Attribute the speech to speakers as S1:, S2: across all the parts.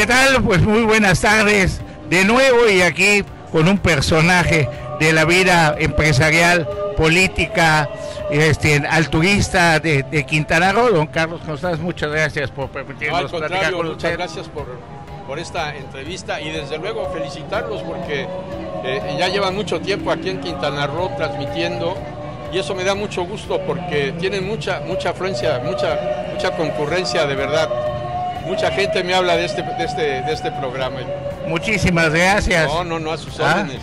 S1: tal? Pues muy buenas tardes de nuevo y aquí con un personaje de la vida empresarial, política, altruista de Quintana Roo, don Carlos Constanz. Muchas gracias por permitirnos platicar con usted.
S2: Muchas gracias por esta entrevista y desde luego felicitarlos porque ya llevan mucho tiempo aquí en Quintana Roo transmitiendo y eso me da mucho gusto porque tienen mucha afluencia, mucha concurrencia de verdad. Mucha gente me habla de este programa.
S1: Muchísimas gracias.
S2: No, a sus órdenes.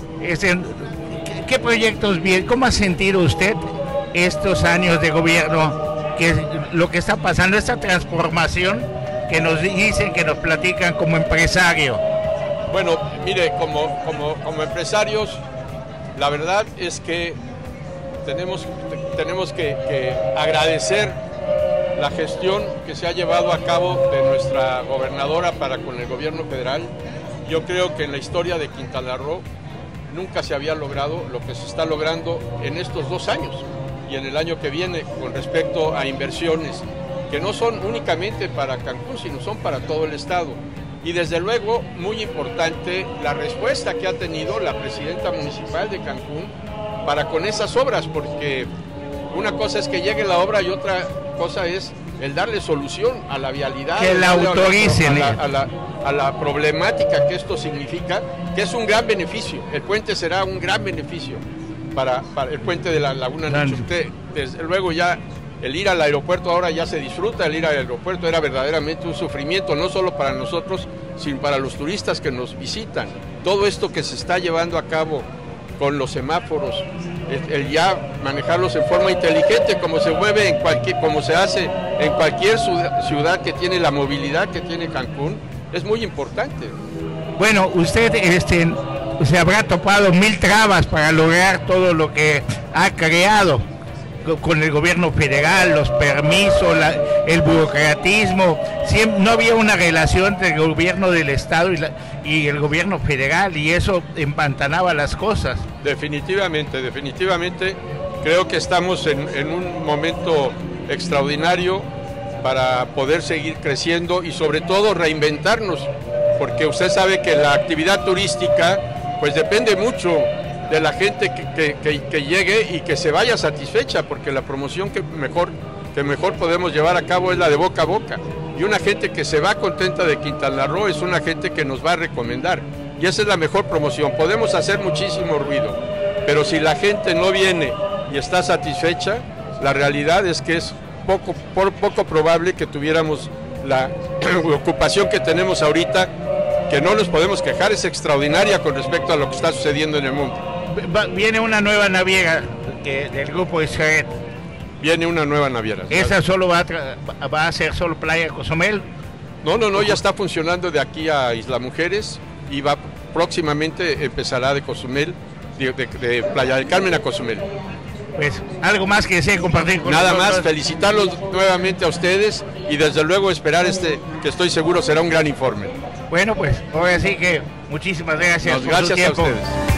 S1: ¿Qué proyectos bien? ¿Cómo ha sentido usted estos años de gobierno? Lo que está pasando, esta transformación que nos dicen, que nos platican como empresario.
S2: Bueno, mire, como empresarios, la verdad es que tenemos que agradecer la gestión que se ha llevado a cabo de nuestra gobernadora para con el gobierno federal. Yo creo que en la historia de Quintana Roo nunca se había logrado lo que se está logrando en estos 2 años y en el año que viene con respecto a inversiones que no son únicamente para Cancún, sino son para todo el estado. Y desde luego, muy importante, la respuesta que ha tenido la presidenta municipal de Cancún para con esas obras, porque una cosa es que llegue la obra y otra cosa es el darle solución a la vialidad,
S1: que la autoricen,
S2: a la problemática que esto significa, que es un gran beneficio. El puente será un gran beneficio para el puente de la Laguna Nichupté. Desde luego ya el ir al aeropuerto ahora ya se disfruta, el ir al aeropuerto era verdaderamente un sufrimiento, no solo para nosotros, sino para los turistas que nos visitan. Todo esto que se está llevando a cabo con los semáforos, el ya manejarlos en forma inteligente, como se mueve como se hace en cualquier ciudad que tiene la movilidad que tiene Cancún, es muy importante.
S1: Bueno, usted se habrá topado 1000 trabas para lograr todo lo que ha creado con el gobierno federal, los permisos, el burocratismo. No había una relación entre el gobierno del estado y el gobierno federal, y eso empantanaba las cosas.
S2: Definitivamente, creo que estamos en un momento extraordinario para poder seguir creciendo y sobre todo reinventarnos, porque usted sabe que la actividad turística pues depende mucho de la gente que llegue y que se vaya satisfecha, porque la promoción que mejor podemos llevar a cabo es la de boca a boca. Y una gente que se va contenta de Quintana Roo es una gente que nos va a recomendar. Y esa es la mejor promoción. Podemos hacer muchísimo ruido, pero si la gente no viene y está satisfecha, la realidad es que es poco probable que tuviéramos la ocupación que tenemos ahorita, que no nos podemos quejar, es extraordinaria con respecto a lo que está sucediendo en el mundo.
S1: Viene una nueva naviera del grupo Israel.
S2: Viene una nueva naviera.
S1: ¿Esa solo va a ser solo Playa de Cozumel?
S2: No, ya está funcionando de aquí a Isla Mujeres y próximamente empezará de Cozumel, de Playa del Carmen a Cozumel.
S1: Pues algo más que desee compartir con
S2: nosotros.
S1: Nada
S2: más, felicitarlos nuevamente a ustedes y desde luego esperar que estoy seguro será un gran informe.
S1: Bueno, pues ahora sí que muchísimas gracias.
S2: Gracias a ustedes.